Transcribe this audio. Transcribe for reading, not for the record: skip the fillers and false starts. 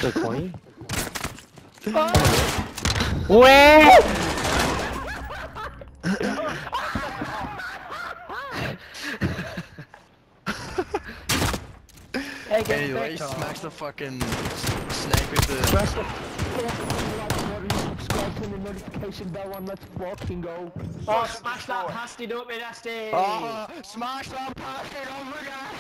The 20? Wait! Hey, anyway, smash the fucking snake with the... Smash the subscribe to the notification bell and let's fucking go. Oh, smash that pasty, don't be nasty! Oh, smash that pasty, don't forget!